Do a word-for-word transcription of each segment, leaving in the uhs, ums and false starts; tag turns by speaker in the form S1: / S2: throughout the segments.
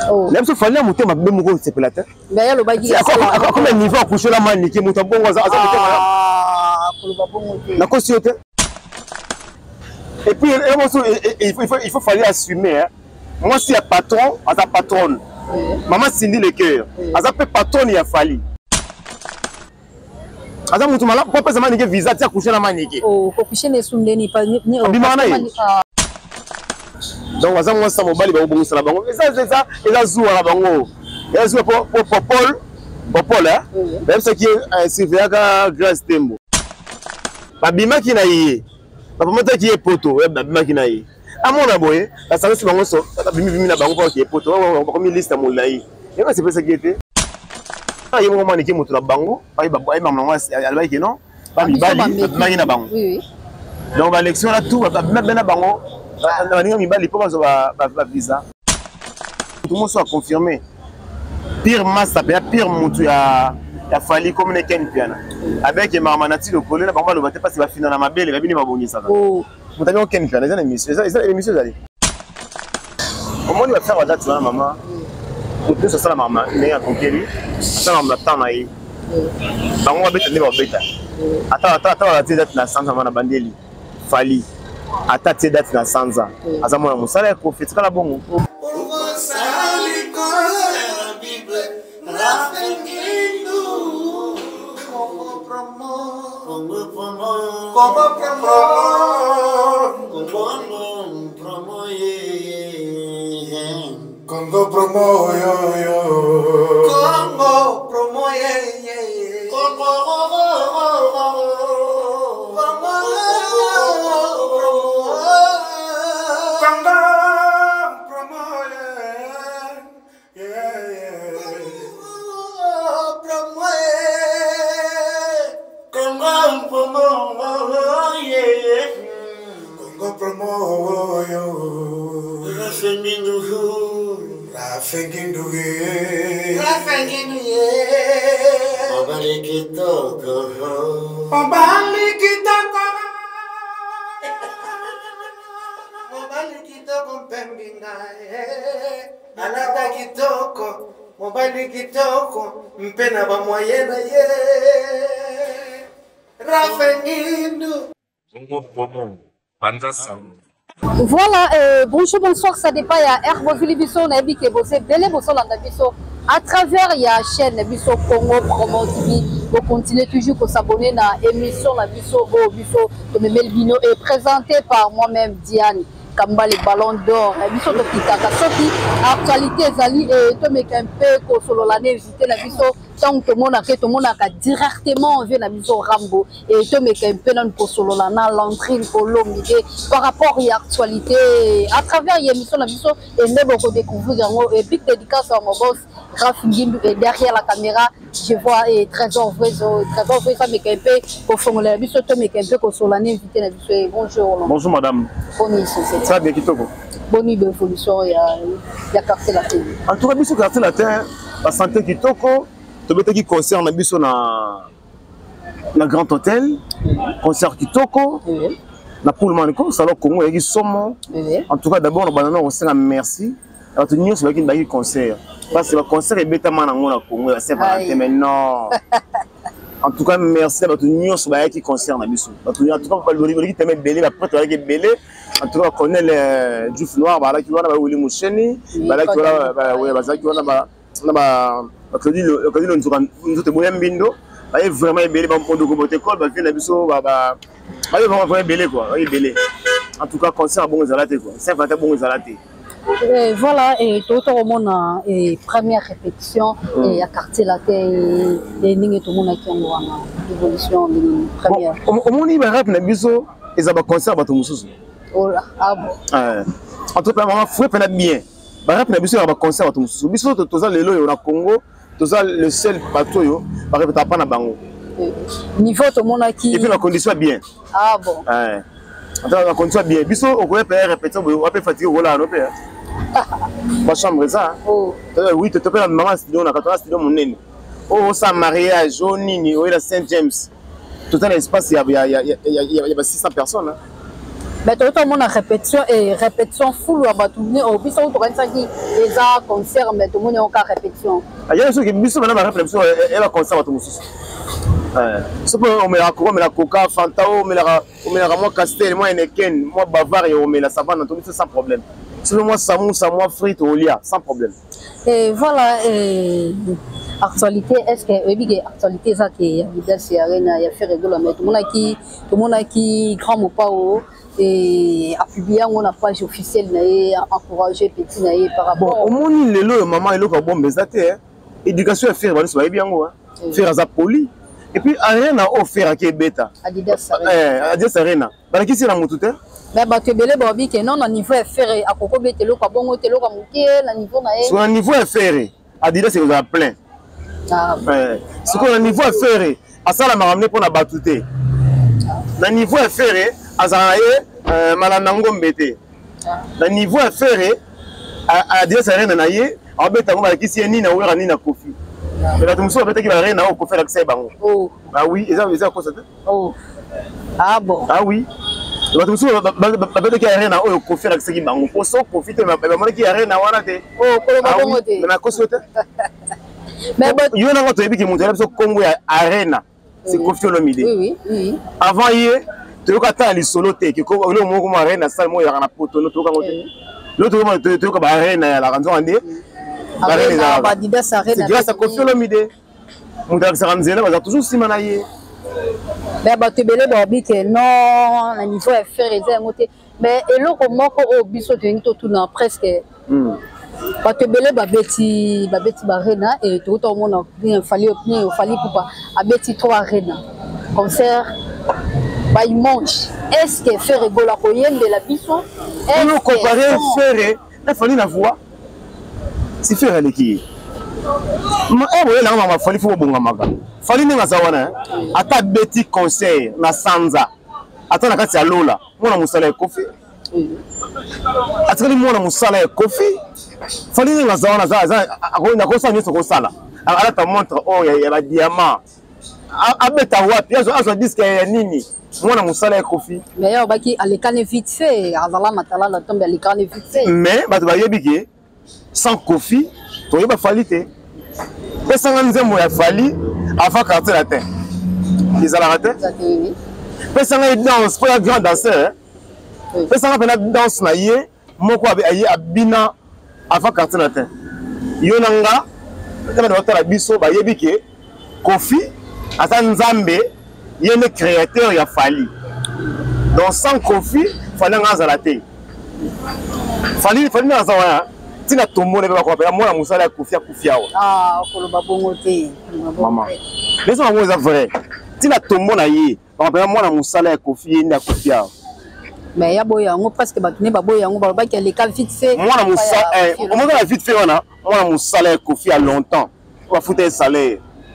S1: Même si fallait monter ma belle mouko c'est pelateur.
S2: Mais ya lo bagi.
S1: Combien niveau accoucher la manique monta bon za za
S2: ah pour le babon monter.
S1: Na cosité. Et puis il faut il faut falloir assumer hein. Moi si un patron, à sa patronne. Maman Cindy le cœur. À sa patronne il a fallu. Aza mutu mala pour pas manique visa tia coucher la manique.
S2: Oh, ko coucher ne sunde ni pas ni.
S1: Donc aza moi ça mobali ba bongo sala bango. Ça c'est ça, et la zou la bango. Et zou pour pour Paul, pour Paul hein. Même ce qui est surveillant grâce tembo. Ba bima ki na yé. Ba mota ki est poto, ba bima ki na yé. A mon aboye, la ça c'est bango so, ba bimi bimi na bango pour ki est poto. On comme liste mon laï. Et c'est pas ça qui était. Ah, il y a un moment qui monte la bango, pas il va il va maman elle va non. Pas il va il na bango. Oui oui. Donc l'élection là tout va même na bango. On a mis bali pour va va visa. Tout le monde soit confirmé. Pire masse ça pire montu a a fallu comme les ken piana. Avec Marmanati le collé là bango le va pas si va finir na mabele va venir ma boni ça. Oh. Vous avez ken piana les émissions les émissions allez. Comment il va faire la date là maman? Tout ça la maman n'est à conquérir. Ça on attend là. Bango va bête ne va bête. Attends attends attends la date na sans na bandeli. Fali. Ata te date na sanza azamona musala ya kofetika la bongo sali ko bible rafengindo Congo promo Congo promo Congo promo Congo promo ye Congo promo yo yo Congo promo ye ye Congo mpena ba moyena ye rafengindo zongo pomo panza sam.
S2: Voilà, euh, bonjour, bonsoir, ça dépend. Il y a Herboville Bisso, on a vu que vous êtes belé, vous êtes Bisso. À travers il y a la chaîne Bisso Congo Promo T V. Vous continuez toujours à s'abonner à l'émission la Bisso au Bisso comme Melvino est présenté par moi-même Diane Kamba les ballons d'or. Bisso de Kitaka. Soki, actualité Zali et Tomé Kempe, Kosolo l'année visiter la Bisso. Tant que tout le monde a fait, tout le monde a directement vu la Bisso Rambo et Tomé Kempe dans Kosolo l'année l'entrée Colombier par rapport à l'actualité à travers l'émission la Bisso et même beaucoup découvrir et big dédicace à mon boss Raph Ngindou et derrière la caméra je vois et Trésor Vrezo Trésor Vrezo Tomé Kempe pour formuler la Bisso Tomé Kempe Kosolo l'année invité la Bisso et bonjour.
S1: Bonjour madame.
S2: Bonne société.
S1: Ça bien Kitoko.
S2: Bonne évolution il y a il y a quartier la télé.
S1: En tout cas Bisso quartier la terre la santé Kitoko. Qui concerne Bisso na na Grand Hôtel, concert Kitoko, na Pullman salon Congo et Somo. En tout cas d'abord on banana on sera merci. Alors tout nous sur qui concert. Parce que le concert est bêta man en Congo, c'est pas mais non. En tout cas merci à tout nous sur qui concerne Bisso. En tout cas pas le qui t'aime belé après tu vas belé. En tout cas connaît le Diouf noir bala qui va na Willy Moucheni, bala qui va ouais bala qui va na na Claudie Claudie nous nous te moyen bindo bah vraiment belé ba pour de côté col bah vient na biso bah bah bah vraiment belé quoi il belé en tout cas concert bon zalaté quoi c'est vraiment bon zalaté.
S2: Voilà et tout le monde et première répétition et à quartier la terre et ningi tout le monde qui en évolution de première
S1: au monde il va rap na biso et ça va concert ba tout mususu
S2: ah bon
S1: en tout cas maman faut pas bien ba rap na biso ba concert ba tout mususu biso to za lelo na Congo. C'est le seul bateau qui va pas na bango.
S2: Niveau tout le monde qui.
S1: Et puis la condition est bien.
S2: Ah bon.
S1: Ouais. Attends, la condition est bien. Biso on peut faire répéter, on peut fatiguer voilà non père. Ma chambre ça. Oh. Oui, tu te peux maman studio na quatre studio mon nene. Oh ça mariage, oh nini, oh la Saint James. Tout un espace il y a il y a il y a six cents personnes.
S2: Mais tout le monde a répétition et répétition full à Batouni au biso to kan saki les a concert mais tout le monde a encore répétition.
S1: Il y a ceux qui biso maintenant la répétition et la concert à tout musu. Euh, ce que on met la coca, on met la coca, Fanta, on met la on met la moi Castel, moi Heineken, moi Bavaria, on met la savane tout sans problème. Selon moi samoussa, moi frites au lia sans problème.
S2: Et voilà et actualité est-ce que oui que actualité ça qui Vidal c'est arena il y a fait rigolo mais tout le monde qui tout le monde qui grand mot pas et à publier on a page officielle naé encourager petit naé par rapport
S1: bon au monde lelo maman elo ka bombe zate éducation à faire balise ba bien ngo faire za poli et puis arena au faire qui beta
S2: Adidas
S1: eh Adidas arena bana ki sira mutu te
S2: mais ba te belé ba bi que non na niveau faire à koko betelo ka bongo telo ka mukie na niveau naé
S1: sur un niveau faire Adidas c'est à plein ah c'est qu'on a niveau faire à ça la m'a ramené pour na batouté na niveau faire azanaye euh, malanango mbete na niveau affaire a dire ça rien na ye abeta ngoma kisi ni na wera ni na kofi mais la tumso abeta ki ba rien na ko faire accès bango
S2: oh
S1: ah oui ils ont ils ont constaté
S2: oh ah bon
S1: ah oui la tumso abeta ki rien na ko faire accès ki bango pour so profiter mais ba mona ki rien na wana te
S2: oh ko ba bongo te
S1: na ko sote
S2: mais
S1: yo na ngoto ebi ki monter so Congo ya arena c'est Koffi Olomide
S2: oui oui oui
S1: avant hier tu as ta li solo te que le mot comme arena salle mo ya na poto no to ka ngote l'autre moment tu tu ka ba arena ya la ranzo ande
S2: arena ba Adidas arena
S1: c'est grâce à Koffi Olomide mon gars ça ramzela ba toujours simana ye
S2: mais ba te belé ba bi que non na niveau est faire les ngote mais eloko moko o biso te nto tout na presque ba te belé ba beti ba beti ba arena et tout le monde bien fallait bien fallait pour pas a beti trois arena concert bah il mange est-ce que faire rigola koyende de la biso
S1: est nous comparer faire il fallait la voix si faire les qui ma eh ouais là ma fallait faut bonga maga fallait ninga zawana ata beti conseil na sanza ata na kati ya lola mona musala ya Koffi atikali mona musala ya Koffi fallait ninga zawana za za akona kosa nyoso kosala ala ta montre oh ya ba diamant abeta wapi azo azo disque ya nini mwana musala ya Koffi
S2: mais yo baki alekane vite fait azala matala la tombe alekane vite fait
S1: mais bato ba yebiki sans Koffi to yeba fali te pesa nzembo ya fali avant quartier latin ils ala raté pesa nga danse pour un grand danseur pesa nga pena danse na ye moko aye abina avant quartier latin yo nanga kama na batala biso ba yebiki Koffi ata nzambe yene créateur ya fali donc sans Koffi fali ngazala te fali fali ngazawa tina tomone ba ko ba mona musala ya Koffi ya Koffi awa
S2: ah ko lo babongo te
S1: maman mais ça c'est vrai tina tomona ye ba ba mona musala ya Koffi yenda Koffi awa
S2: mais ya boya ngo presque ba tune ba boya ngo ba ba ki les cas vite fait
S1: mona musala eh on mona vite fait wana mona musala ya Koffi a longtemps ba fouter salaire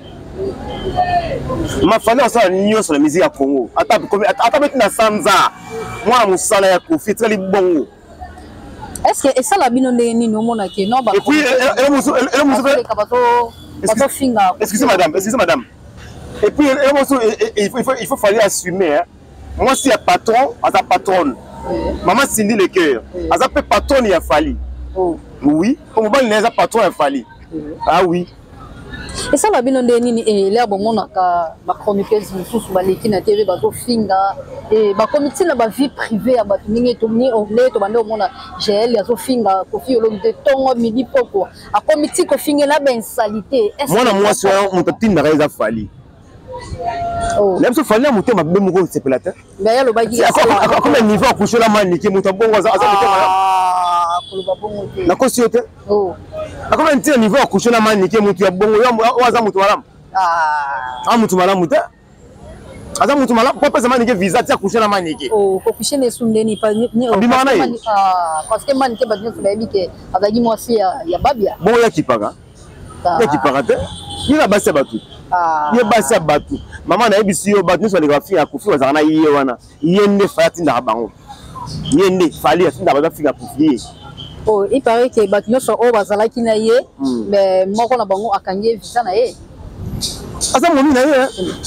S1: ma fallait ça nyo sur la musique à Congo ata comme ata beti na sanza moi musala ya Koffi très bongo
S2: est-ce que et ça la bino ndeni no mona ke non ba
S1: et puis elle musu elle musu
S2: finga
S1: excusez madame excusez madame et puis elle musu il faut il faut falloir assumer hein. Moi si un patron à sa patronne maman Cindy le cœur à sa patronne il a fallu oui comme ba les patron il a fallu ah oui.
S2: Et ça la bino ndeni et l'air bon mona ka ba chroniqueuse mususu ba leki na T V ba zo finga et ba comité na ba vie privée ya ba ningi to ni anglais to bando mona G L ya zo finga Koffi Olomide tongo midi poko a comité ko finga na ben salité est-ce
S1: moi na moi so on te tinda ka za fali oh même so fali muté ma be moko c'est pelata
S2: mais ya lo ba gi
S1: comme un niveau coucher la maniki muto bongo za za
S2: ah ko lo ba bongo te
S1: na ko siote
S2: oh
S1: akoma ntia niveau coucher la maniki mutu ya bongo wa za mutu malamu
S2: ah
S1: ah mutu malamu te aza mutu malamu pour pesa maniki visa tia coucher la maniki
S2: oh ko coucher ne sundeni pa ni ah parce que maniki ba ni ba bike azagi mwasi ya ya babia
S1: bon ya kipaka ya kipaka te ni la base batu ah ye base batu mama na ebisi yo batu so le graphie ya Koffi za na yiye wana yende fati nda bango yende fali ya tinda ba fika Koffi
S2: oh il paraît que bat nyonso o bazala kina ye mais moko na bango akanye visa na ye
S1: asa moni na ye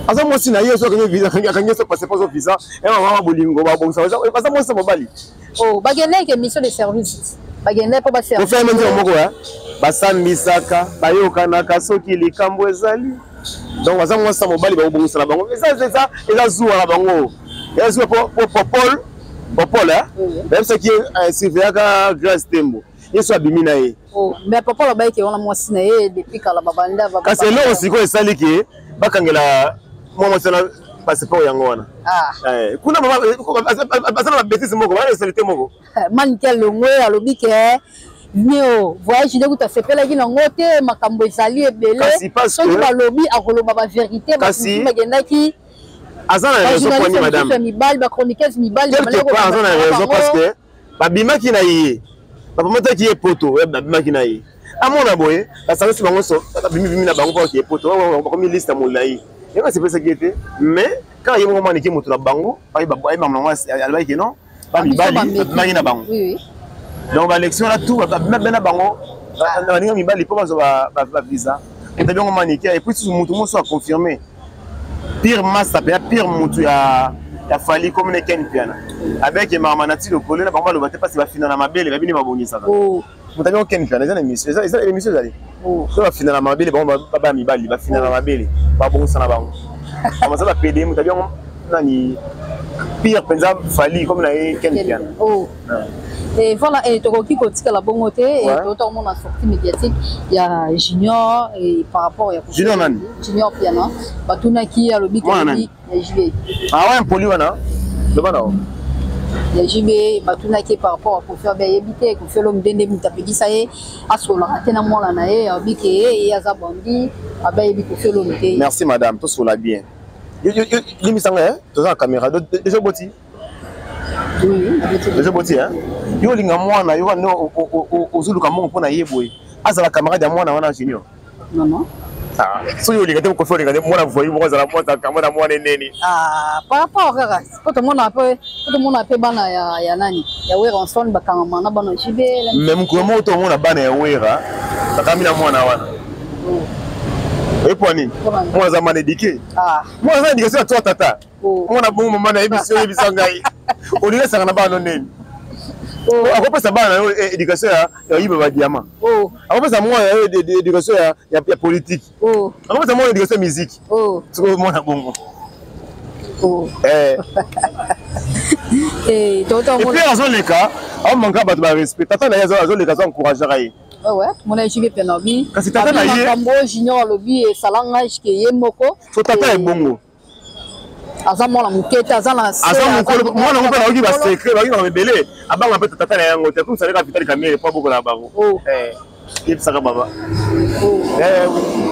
S1: Asa moi si na yeso que visa kanga so passer pas au visa et maman bolingo ba bon ça asa moi ça mobali.
S2: Oh bagene que mission de service. Bagene pour ba service.
S1: On fait même moko hein. Ba samisaka ba yokanaka soki likambo ezali. Donc asa moi ça mobali ba bon ça la bango. Ça c'est ça et ça joue la bango. Et ça pour pour Paul Paul hein. Même ce qui est Sylvia Grace Tembo. Et soit bimina e.
S2: Oh mais Paul ba que on a moi sinaye depuis kala babanda ba.
S1: Parce que là aussi ko esali ki bakangela moi moi ça passeport yango wana. Ah. Eh kuna mama basana ba bêtise moko ba salite moko.
S2: Man quel longo alobi ke Nio voyage de kuta sepela ki nango te makambo ezali ebele. So ba lobi akoloba ba vérité ba magenda ki
S1: azana raison pour ni madame.
S2: Mi bal ba chroniqueuse mi bal
S1: de maleko. Azana raison parce que ba bima ki na yi. Ba pomata ki e poto, ba bima ki na yi. Amona boye, la savesse bango so, ba bimi bimi na bango pa ki e poto, ba komi liste molai. Et c'est pas ça qui était. Mais quand il y a un moment qui monte la bango, il y a un moment qui non, pas mi bali, pas mi na bango. Donc l'élection là tout, même ben na bango, na ninga mi bali pour ba ba visa. Et t'as bien un moment qui et puis si tout soit confirmé. Pire masse, pire mutu ya ya fali comme ne ken piana. Avec Marmanati le collègue, na bango le batte pas si va finir na mabele, va bini maboni ça. Oh. Mutu bien ken piana, les émissions, les émissions allez. Oh. Ça va finir na mabele, bon ba mi bali, va finir na mabele. Pas bon ça na bango. Comment ça va péder, mutu bien nani pire penza fali comme na ken piana. Oh.
S2: Et voilà, et tu qui continue la bonne côté et tout le monde a sorti médiatique. Il y a Junior et par rapport à
S1: Junior man.
S2: Junior piano. Batuna qui a le bic et J B.
S1: Ah ouais, un poli wana. Le bana.
S2: Il y a J B, Batuna qui par rapport à pour faire bien éviter, pour faire l'homme d'ende mutapedi ça y est. À ce moment-là, t'es na moi là na e, bic et Azabandi, à bien éviter pour faire l'homme.
S1: Merci madame, tout sur la bien. Yo yo yo, limisanga hein, tout ça la caméra. Déjà boti.
S2: Oui,
S1: déjà boti hein. Yo linga mwana yo no ozuluka mongo pona yeboy azala camarade ya mwana wana Junior
S2: non non
S1: ah so yo linga te ko fo linga mwana voyi mo azala mwana camarade mwana neni
S2: ah par rapport kaka ko to mona pe ko to mona pe bana ya ya nani ya wera ensemble bakanga mana bana jibela
S1: même ko mo to mona bana ya wera bakamina mwana wana et pour nini mwana za manedike ah mwana za ndike so to tata mwana bongo mama na ebiso ebisanga olile sanga na bana neni. Oh, après ça va éducation ya yiba ba diamant. Oh, après ça moi éducation ya ya politique. Oh, après ça moi éducation musique. Oh, tu vois moi na bongo. Oh, eh. Eh, toto moi. Et puis raison les cas, on manque pas de respect. Tata na raison les cas encourager railler.
S2: Ah ouais, mon J B Penabi.
S1: Kasi tata na ye.
S2: Kambo Junior lobby et salangage que yemoko.
S1: So tata est bongo.
S2: Azamo la mukete azala
S1: azamo ko mo na ngopela oki ba secret ba ngina mebele abanga pe tata na yango te comme ça ka vitali kamere pa boko la bango eh yep saka baba oh eh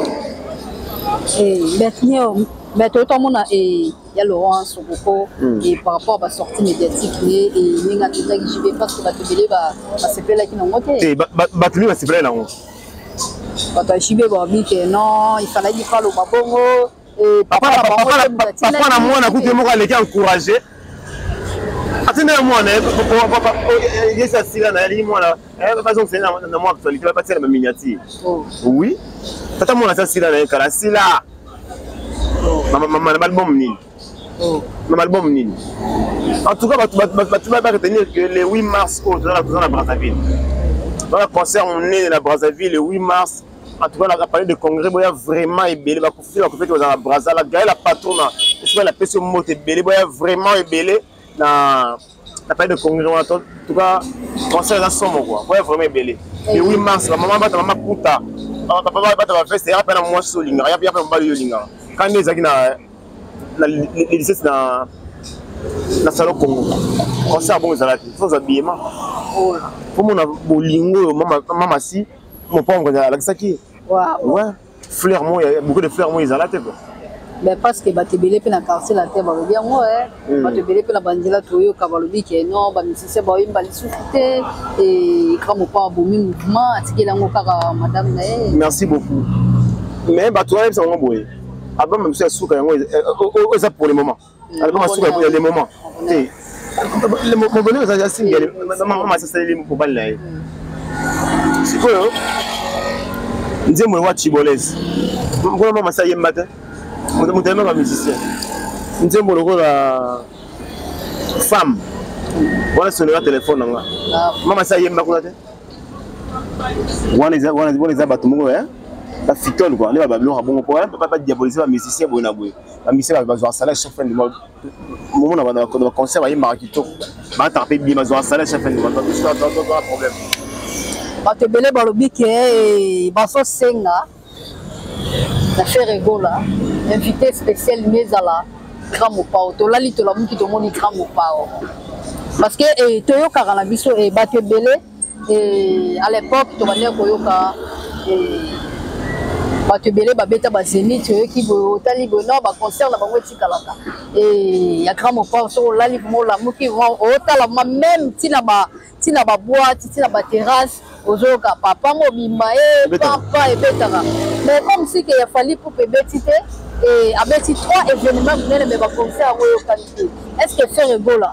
S1: eh maintenant mais tout le monde et il y a Laurent Soboko et par rapport à la sortie médiatique et il y a des gens qui j'y vais parce que ba tebele ba ba sepela ki na ngote eh ba ba tuli ba sepela na ngo ba ta j'y vais ba bi que non il fallait dire pas le babongo. Et papa papa na mwana kuti moko aleki encourager atina mwana papa yesa sila na ali mwana eh pas on fait na moi actualité pas tirer ma miniature oui tata mwana sa sila na kala sila mama mama na album nini na album nini en tout cas tu vas pas retenir que le huit mars au dans la Brazzaville dans le concert on est à Brazzaville le huit mars. En tout cas, on a parlé de congrès, il y a vraiment ébélé. Il y a fait dans la Brazza, la Gaëlle, la patronne, il y a la personne mot ébélé, il y a vraiment ébélé. On a parlé de congrès, en tout cas, concert dans son mot, il y a vraiment ébélé. Et huit mars, la maman va te maman puta. Papa va te faire fester, il y a pas de moi sur l'inga, il y a pas de balle linga. Quand les gens les lycées dans le salon Congo, concert bon, ils ont sans habillement. Pour mon bolingo, maman si. Mon père on a l'accès ouais fleurs moi il y a beaucoup de fleurs moi ils ont la tête mais parce que batebele pe na quartier la tête ba bien moi eh batebele pe la bandila toyo kabalobi ke non ba misise ba imba lisufite et comme mon père bomi mouvement atikela ngo kaka madame na merci beaucoup mais ba toi ça on boye avant même si souka yango ça pour le moment album souka il y a des moments eh le moment bonheur ça single maman ça c'est les pour balle c'est quoi nzembo wa chibolese ngoma mama sa yemba te Mon tellement musicien. Nous sommes pour la femme. Voilà sonner le téléphone là. Maman ça y est makuna te. Wana za wana wana za batu mongo hein. La ficole quoi. Les bablo rabon ko hein, papa diaboliser ba musicien bona boy. Ba musicien ba zo salaire chaque fin du mois. Moment na ba concert ba y marakito. Ba taper bien ba zo salaire chaque fin du mois. Tout ça dans un problème.
S2: Ba te belé ba lobi ke ba so senga. La faire rigola. Invité spécial Mezala. Grand Mopao. To la li to la mu ki to moni Grand Mopao. Parce que eh, Toyoka Ranabiso et Batebele et à l'époque tu vas dire Toyoka et Batebele Babeta Bazeni tu qui veut tali bono ba concert la bango tikalaka et ya grand papa sur la li mo la muki vont otala même tina ba tina ba boîte tina ba terrasse ozoka papa mo bima et papa et betara mais comme si qu'il a fallu pour bebetite et avec trois événements mais ba concert au qualité est-ce que faire Ebola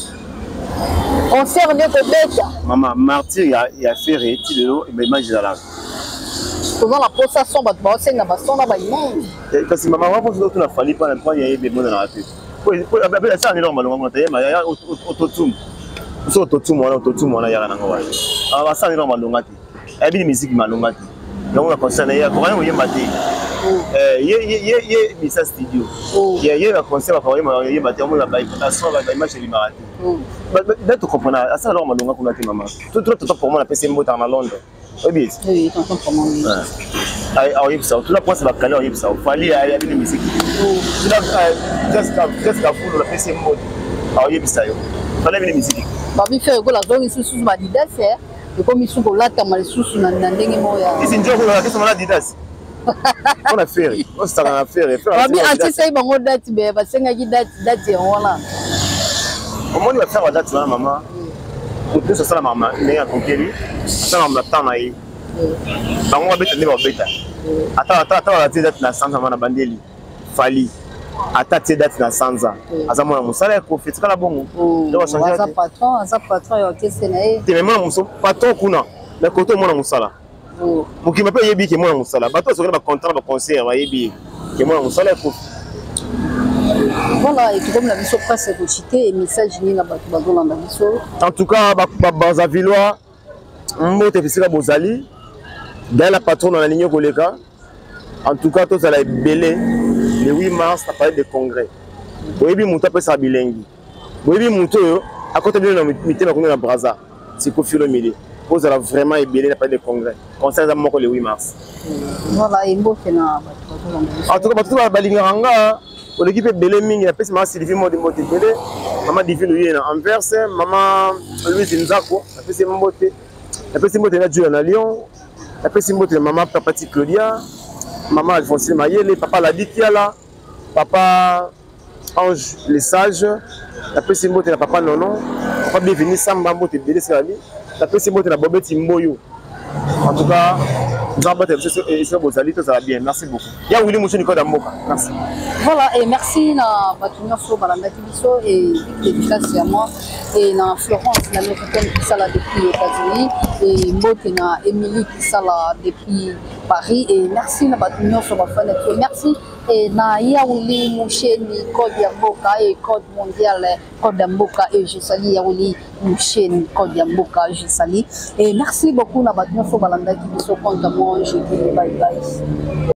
S2: on sert de bête.
S1: Maman, martyr, il y a fait réétudier de l'eau et même j'ai la
S2: souvent la possession va te passer dans la baston là-bas.
S1: Parce que maman, on va faire fallu pas n'importe il y a des mots dans la tête. Pour la ça, on est normal, on va monter, mais il y a autotune. Sur autotune, on a autotune, on a rien à voir. Alors ça, on est normal, on a dit. Il y a des musiques qui m'ont dit. Donc on a concert, il y a rien où il y a maté. Il y a il y a il y a Missa Studio. Il y a il y a un concert, il y a il y a maté, on a la soirée, la image de l'imaraté. Là, tu comprends, ça alors, on a dit maman. Tout le temps pour moi, la P C M à Londres. Oui, bien.
S2: Oui, tu comprends comment.
S1: Ah, ça. Tout la poisse va caler, il fallait aller à la musique. Tu l'as juste juste la foule, la P C M. Ah, il ça. Fallait aller à la musique.
S2: Babi fait que la zone ici sous ma Adidas, et comme ils sont là, tu as sous na ndenge moya.
S1: Ils sont déjà là, qu'est-ce qu'on a Adidas? On a fait, on s'est en affaire.
S2: Babi anti ça, il va me date, mais parce que il date date voilà.
S1: Comment il va faire la date là, maman? Pour tout ça, la maman, il est à conquérir. Ça, on attend là. On va bêter, on va bêter. Attends, attends, attends, la date na Sanza, on a bandeli. Fali. Attends, la date na Sanza. Azamona musala ko fetika la bongo.
S2: Donc on change. Asa patron, asa patron yo kesena.
S1: Te même mon patron kuna. Le côté mon musala. Muki m'appelle yebi ke mon musala. Bato so ba contrat ba concert ba yebi ke mon musala ko.
S2: Voilà, et comme la mission presse est citée, et message ni na bato bazolanda biso.
S1: En tout cas, baza villois, mbote fisika bozali, dans la patronne dans la ligne koleka. En tout cas, tout ça la belé le huit mars, ça parle de congrès. Boyebi muto pe sa bilengi. Boyebi muto yo à côté de notre mité na kongrès na Braza. C'est Kofi Olomide. Vous allez vraiment belé la parle de congrès. Concert moko le huit mars.
S2: Voilà, et mbote na bato bazolanda biso.
S1: En tout cas, bato ba balinganga l'équipe est belle mingi, la personne m'a Sylvie Modi Modi Bele, maman Divine Louis en Anvers, maman Louise Nzako, la personne Mbote, la personne Mbote na Dieu en Lyon, la personne Mbote maman Papati Claudia, maman Alphonsine Mayele, papa Ladi Kiala, papa Ange les sages, la personne Mbote na papa Nonon, papa Bienvenue Samba Mbote Bele Sali, la personne Mbote na Bobeti Mboyo. En tout cas, ça va bien. Merci beaucoup. Il y a Willy Mouchou Nicolas Mboka. Merci.
S2: Voilà, et merci à Batunia Flo Balanda Tibiso et dédicace à moi et à Florence, l'américaine qui s'est là depuis les États-Unis et Mbote na Émilie qui s'est là depuis Paris et merci à Batunia Flo Balanda et merci et na Yaouli Moucheni Code Yamboka et Code Mondial Code Yamboka et je salue Yaouli Moucheni Code Yamboka je salue et merci beaucoup à Batunia Flo Balanda Tibiso contre moi je dis bye bye.